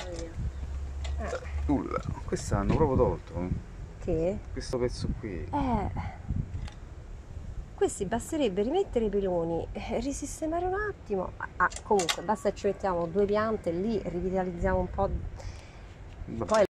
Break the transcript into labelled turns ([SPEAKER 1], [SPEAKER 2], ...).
[SPEAKER 1] Nulla, questo hanno proprio tolto.
[SPEAKER 2] Che?
[SPEAKER 1] Questo pezzo qui.
[SPEAKER 2] Questi basterebbe rimettere i piloni, risistemare un attimo. Comunque, basta che ci mettiamo due piante lì, rivitalizziamo un po'. Poi